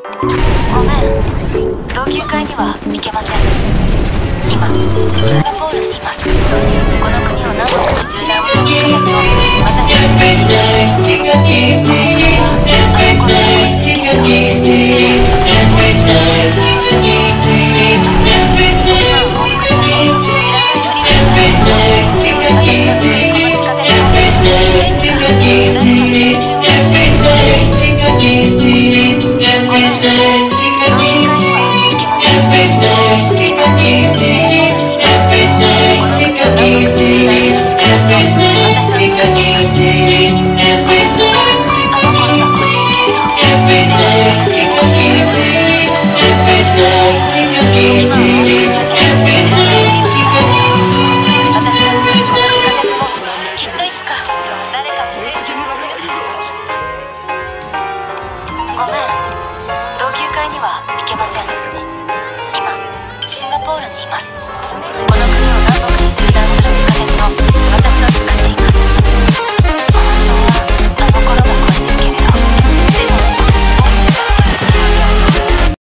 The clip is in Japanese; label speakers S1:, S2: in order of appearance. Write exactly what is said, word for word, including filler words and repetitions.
S1: ごめん、同級会には行けません。今シンガポールにいます。この国を何度も縦断するきっかけを私は見ています。この国はあの頃の恋しいけど今はもう少しだけ知らないふりをします。私はこの地下鉄をいつか誰かの練習をする。ごめん、同級会には行けません。今シンガポールにいます。この国を何度も縦断する力と私は見ています。あの頃が恋しいけれど恋愛の形を忘れています。今はもう少しだけ知らないふりをしますけど私はこの地下鉄をきっといつか誰かの青春に乗せるんです。ごめん、同級会には行けません。今シンガポールにいます。この国を何度